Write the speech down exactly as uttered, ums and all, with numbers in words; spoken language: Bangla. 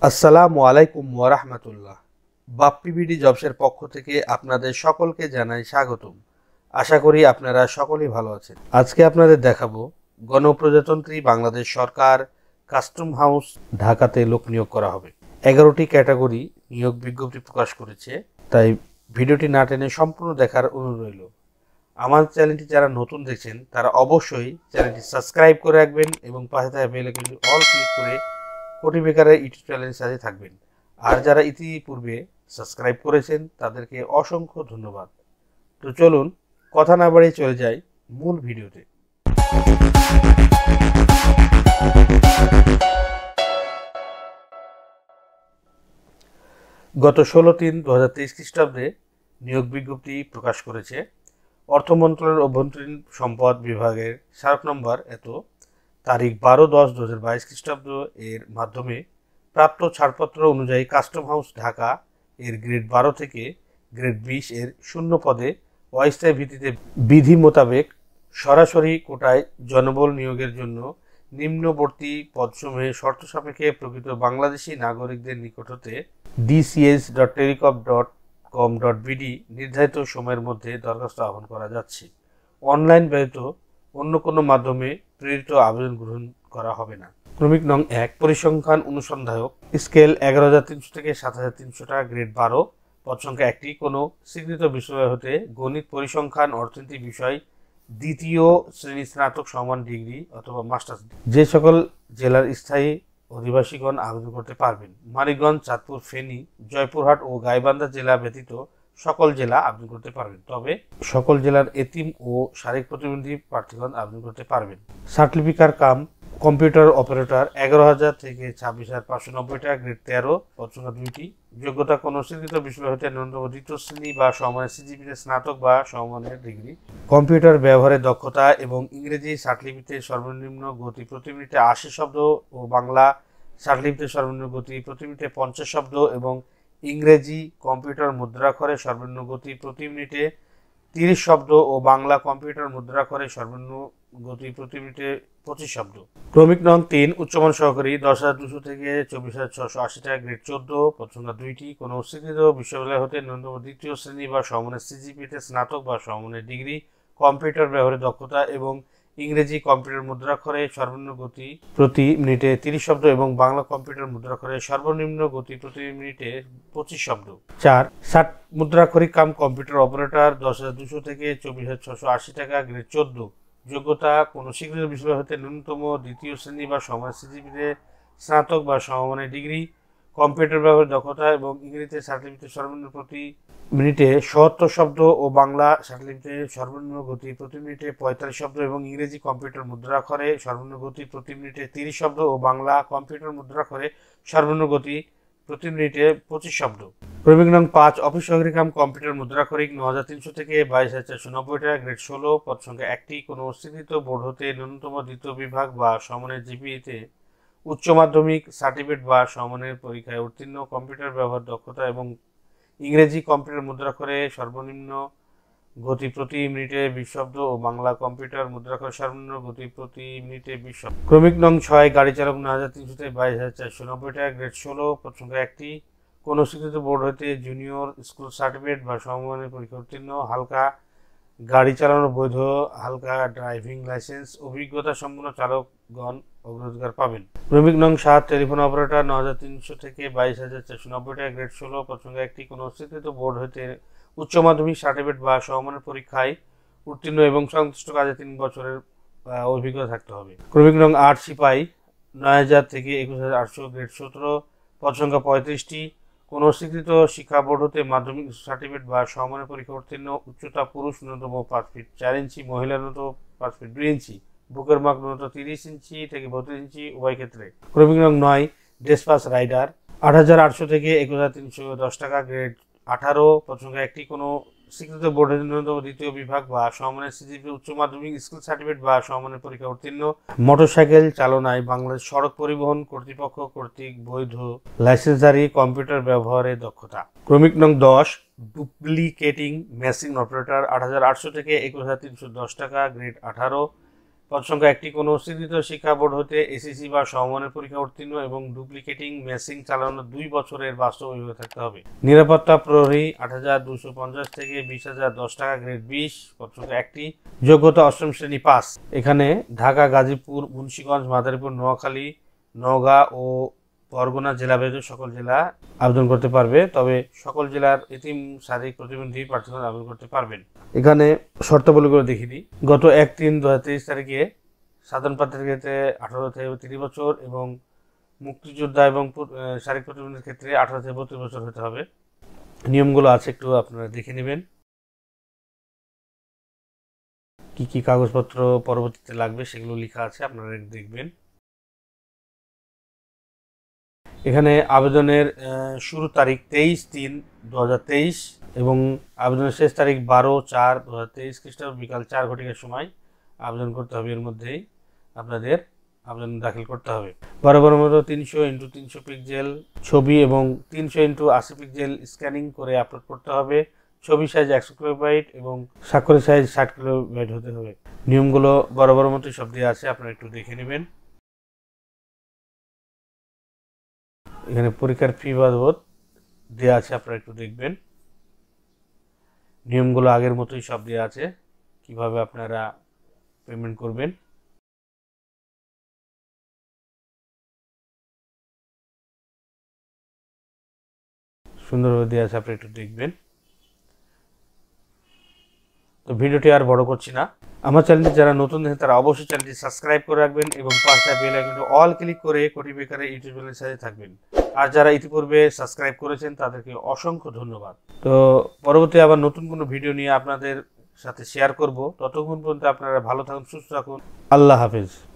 আসসালামু আলাইকুম ওয়া রাহমাতুল্লাহ। বাপ্পি বিডি জবসের পক্ষ থেকে আপনাদের সকলকে জানাই স্বাগতম। আশা করি আপনারা সকলেই ভালো আছেন। আজকে আপনাদের দেখাবো গণপ্রজাতন্ত্রী বাংলাদেশ সরকার কাস্টম হাউস ঢাকাতে লোক নিয়োগ করা হবে। এগারোটি ক্যাটাগরি নিয়োগ বিজ্ঞপ্তি প্রকাশ করেছে, তাই ভিডিওটি না টেনে সম্পূর্ণ দেখার অনুরোধ রইল। আমার চ্যানেলটি যারা নতুন দেখছেন তারা অবশ্যই চ্যানেলটি সাবস্ক্রাইব করে রাখবেন এবং পাশে থাকা বেল আইকনটি অল ক্লিক করে কোটি বেকারের ইউটিউব চ্যানেলের সাথে থাকবেন। আর যারা ইতিপূর্বে সাবস্ক্রাইব করেছেন তাদেরকে অসংখ্য ধন্যবাদ। তো চলুন কথা না বাড়িয়ে চলে যাই মূল ভিডিওতে। গত ষোলো তিন দু হাজার তেইশ খ্রিস্টাব্দে নিয়োগ বিজ্ঞপ্তি প্রকাশ করেছে অর্থ মন্ত্রণালয়ের অভ্যন্তরীণ সম্পদ বিভাগের স্মারক নম্বর এত তারিখ বারো দশ দু হাজার বাইশ খ্রিস্টাব্দ এর মাধ্যমে প্রাপ্ত ছাড়পত্র অনুযায়ী কাস্টম হাউস ঢাকা এর গ্রেড বারো থেকে গ্রেড বিশ এর শূন্য পদে অস্থায়ী ভিত্তিতে বিধি মোতাবেক সরাসরি কোটায় জনবল নিয়োগের জন্য নিম্নবর্তী পদসমূহে শর্ত সাপেক্ষে প্রকৃত বাংলাদেশি নাগরিকদের নিকট হতে DCS dot telecom dot com dot BD নির্ধারিত সময়ের মধ্যে দরখাস্ত আহ্বান করা যাচ্ছে। অনলাইন ব্যতীত অন্য কোনো মাধ্যমে প্রেরিত আবেদন গ্রহণ করা হবে না। ক্রমিক নং এক, পরিসংখ্যান অনুসন্ধায়ক, স্কেল এগারো হাজার তিনশো থেকে সাত হাজার তিনশো টাকা, গ্রেড বারো, পদ সংখ্যা একটি, কোনো স্বীকৃত বিশ্ববিদ্যালয় হতে গণিত, পরিসংখ্যান, অর্থনীতি বিষয় দ্বিতীয় শ্রেণী স্নাতক সমান ডিগ্রি অথবা মাস্টার্স। যে সকল জেলার স্থায়ী অধিবাসীগণ আবেদন করতে পারবেন। মানিকগঞ্জ, চাঁদপুর, ফেনী, জয়পুরহাট ও গাইবান্ধা জেলা ব্যতীত সকল জেলা আবেদন করতে পারবেন, তবে সকল জেলার এতিম ও শারীরিক প্রতিবন্ধী প্রার্থীগণ আবেদন করতে পারবেন। সার্টিফিকার কাম কম্পিউটার অপারেটর এগারো হাজার থেকে ছাব্বিশ হাজার পাঁচশো নব্বই টাকা, গ্রেড তেরো, পদ সংখ্যা দুইটি। যোগ্যতা কোনো স্বীকৃত বিশ্ববিদ্যালয় হতে ন্যূনতম দ্বিতীয় শ্রেণী বা সমমানের সিজিপিতে স্নাতক বা সমমানের ডিগ্রি। কম্পিউটার ব্যবহারের দক্ষতা এবং ইংরেজি সার্টিফিকেটে সর্বনিম্ন গতি প্রতি মিনিটে আশি শব্দ ও বাংলা সার্টিফিকেটে সর্বনিম্ন গতি প্রতি মিনিটে পঞ্চাশ শব্দ এবং ইংরেজি কম্পিউটার মুদ্রাক্ষরে সর্বনিম্ন গতি প্রতি মিনিটে তিরিশ শব্দ ও বাংলা কম্পিউটার মুদ্রাক্ষরে সর্বনিম্ন গতি প্রতি মিনিটে পঁচিশ শব্দ। ক্রমিক নং তিন, উচ্চমান সহকারী দশ হাজার দুশো থেকে চব্বিশ হাজার ছশো আশি টাকা, গ্রেড চোদ্দ, পদ সংখ্যা দুইটি। কোনো স্বীকৃত বিশ্ববিদ্যালয় হতে ন্যূনতম দ্বিতীয় শ্রেণী বা সমমানের সিজিপিতে স্নাতক বা সমমানের ডিগ্রি। কম্পিউটার ব্যবহারের দক্ষতা এবং ইংরেজি কম্পিউটার মুদ্রাক্ষরে সর্বনিম্ন গতি প্রতি মিনিটে তিরিশ শব্দ এবং বাংলা কম্পিউটার মুদ্রাক্ষরে সর্বনিম্ন গতি প্রতি মিনিটে পঁচিশ শব্দ। চার, ষাট মুদ্রাক্ষরিক কাম কম্পিউটার অপারেটর দশ হাজার দুশো থেকে চব্বিশ হাজার ছশো আশি টাকা, গ্রেড চোদ্দ। যোগ্যতা কোনো স্বীকৃত বিশ্ববিদ্যালয় হতে ন্যূনতম দ্বিতীয় শ্রেণী বা সমমানের সিজিপিতে স্নাতক বা সমমানের ডিগ্রি। কম্পিউটার ব্যবহারের দক্ষতা এবং ইংরেজিতে সার্টিফিকেট সর্বনিম্ন প্রতি মিনিটে সত্তর শব্দ ও বাংলা সার্টিফিকেটে সর্বনিম্ন গতি প্রতি মিনিটে পঁয়তাল্লিশ শব্দ এবং ইংরেজি কম্পিউটার মুদ্রাক্ষরে সর্বনিম্ন গতি প্রতি মিনিটে তিরিশ শব্দ ও বাংলা কম্পিউটার মুদ্রাক্ষরে সর্বনিম্ন গতি প্রতি মিনিটে পঁচিশ শব্দ। ক্রমিক নং পাঁচ, অফিস সহকারী কাম কম্পিউটার মুদ্রাক্ষরিক ন হাজার তিনশো থেকে বাইশ হাজার চারশো নব্বই টাকা, গ্রেড ষোলো, পদ সংখ্যা একটি। কোনো স্বীকৃত বোর্ড হতে ন্যূনতম দ্বিতীয় বিভাগ বা সমমানের জিপিএতে উচ্চ মাধ্যমিক সার্টিফিকেট বা সমমানের পরীক্ষায় উত্তীর্ণ। কম্পিউটার ব্যবহার দক্ষতা এবং ইংরেজি কম্পিউটার মুদ্রাক্ষরে সর্বনিম্ন গতি প্রতি মিনিটে বিশ শব্দ ও বাংলা কম্পিউটার মুদ্রাক্ষরে সর্বনিম্ন গতি প্রতি মিনিটে বিশ শব্দ। ক্রমিক নং ছয়, গাড়ি চালক ন হাজার তিনশো থেকে বাইশ হাজার চারশো নব্বই টাকা, গ্রেড ষোলো, পদ সংখ্যা একটি। কোনো স্বীকৃত বোর্ড হতে জুনিয়র স্কুল সার্টিফিকেট বা সমমানের পরীক্ষা উত্তীর্ণ। হালকা গাড়ি চালানোর বৈধ হালকা ড্রাইভিং লাইসেন্স অভিজ্ঞতা সম্পন্ন চালকগণ অগ্রাধিকার পাবেন। ক্রমিক নং সাত, টেলিফোন অপারেটর ন হাজার তিনশো থেকে বাইশ হাজার চারশো নব্বই টাকা, গ্রেড ষোলো, পদ সংখ্যা একটি। কোনো স্বীকৃত বোর্ড হতে উচ্চ মাধ্যমিক সার্টিফিকেট বা সমমানের পরীক্ষায় উত্তীর্ণ এবং সংশ্লিষ্ট কাজে তিন বছরের অভিজ্ঞতা থাকতে হবে। ক্রমিক নং আট, সিপাই নয় হাজার থেকে একুশ হাজার আটশো, গ্রেড সতেরো, পদ সংখ্যা পঁয়ত্রিশটি। কোনো স্বীকৃত শিক্ষা বোর্ড হতে মাধ্যমিক সার্টিফিকেট বা সমমানের পরীক্ষা উত্তীর্ণ। উচ্চতা পুরুষ ন্যূনতম পাঁচ ফিট চার ইঞ্চি, মহিলা ন্যূনতম পাঁচ ফিট দুই ইঞ্চি, বুকের মাপ ন্যূনতম তিরিশ ইঞ্চি থেকে বত্রিশ ইঞ্চি উভয় ক্ষেত্রে। ক্রমিক নং নয়, ডেসপাস রাইডার আট হাজার আটশো থেকে একুশ হাজার তিনশো দশ টাকা, গ্রেড আঠারো, পদ সংখ্যা একটি। কোনো স্বীকৃত বোর্ডের ন্যূনতম দ্বিতীয় বিভাগ বা সমমানের সিজিপি উচ্চ মাধ্যমিক স্কুল সার্টিফিকেট বা সমমানের পরীক্ষা উত্তীর্ণ। মোটরসাইকেল চালনায় বাংলাদেশ সড়ক পরিবহন কর্তৃপক্ষ কর্তৃক বৈধ লাইসেন্সধারী কম্পিউটার ব্যবহারের দক্ষতা। ক্রমিক নং দশ, ডুপ্লিকেটিং মেশিন অপারেটর আট হাজার আটশো থেকে একুশ হাজার তিনশো দশ টাকা, গ্রেড আঠারো, পদ সংখ্যা একটি কোনো স্বীকৃত শিক্ষা বোর্ড হতে এসএসসি বা সমমানের পরীক্ষা উত্তীর্ণ এবং ডুপ্লিকেটিং মেশিন চালানোর দুই বছরের বাস্তব অভিজ্ঞতা থাকতে হবে। নিরাপত্তা প্রহরী আট হাজার দুশো পঞ্চাশ থেকে বিশ হাজার দশ টাকা, গ্রেড বিশ, পদ সংখ্যা একটি, যোগ্যতা অষ্টম শ্রেণী পাস। এখানে ঢাকা, গাজীপুর, মুন্সিগঞ্জ, মাদারীপুর, নোয়াখালী, নওগাঁ ও বরগুনা জেলা ব্যতীত সকল জেলা আবেদন করতে পারবে। তবে সকল জেলার এতিম শারীরিক প্রতিবন্ধী প্রার্থীরা আবেদন করতে পারবেন। এখানে শর্তাবলীগুলো দেখিয়ে দিই। গত এক তিন দু হাজার তেইশ তারিখে সাধারণ প্রার্থীর ক্ষেত্রে আঠারো থেকে তিরিশ বছর এবং মুক্তিযোদ্ধা এবং শারীরিক প্রতিবন্ধীর ক্ষেত্রে আঠারো থেকে বত্রিশ বছর হতে হবে। নিয়মগুলো আছে, একটু আপনারা দেখে নেবেন কি কি কাগজপত্র পরবর্তীতে লাগবে সেগুলো লেখা আছে, আপনারা দেখবেন। এখানে আবেদনের শুরু তারিখ তেইশ তিন দু হাজার তেইশ এবং আবেদনের শেষ তারিখ বারো চার দু হাজার তেইশ খ্রিস্টাব্দ বিকাল চার ঘটিকার সময় আবেদন করতে হবে। এর মধ্যেই আপনাদের আবেদন দাখিল করতে হবে। বরাবর মতো তিনশো ইন্টু তিনশো পিক্সেল ছবি এবং তিনশো ইন্টু আশি পিক্সেল স্ক্যানিং করে আপলোড করতে হবে। ছবি সাইজ একশো কিলোবাইট এবং স্বাক্ষরের সাইজ ষাট কিলোবাইট হতে হবে। নিয়মগুলো বরাবর মতোই সব দিয়ে আছে, আপনারা একটু দেখে নেবেন। এখানে পরীক্ষার ফি বাবদ দেওয়া আছে, আপনারা একটু দেখবেন। নিয়মগুলো আগের মতোই সব দেওয়া আছে, কিভাবে আপনারা পেমেন্ট করবেন। সুন্দরভাবে দেওয়া আছে, আপনারা একটু দেখবেন। তো ভিডিওটি আর বড় করছি না। আমার চ্যানেলটি যারা নতুন দেখেন তারা অবশ্যই চ্যানেলটি সাবস্ক্রাইব করে রাখবেন এবং পাশে বেল আইকনটি অল ক্লিক করে কোটি বেকারে ইউটিউব চ্যানেলের সাথে থাকবেন। আর যারা ইতিপূর্বে সাবস্ক্রাইব করেছেন তাদেরকে অসংখ্য ধন্যবাদ। তো পরবর্তী আবার নতুন কোনো ভিডিও নিয়ে আপনাদের সাথে শেয়ার করব। ততক্ষণ পর্যন্ত আপনারা ভালো থাকুন, সুস্থ থাকুন। আল্লাহ হাফেজ।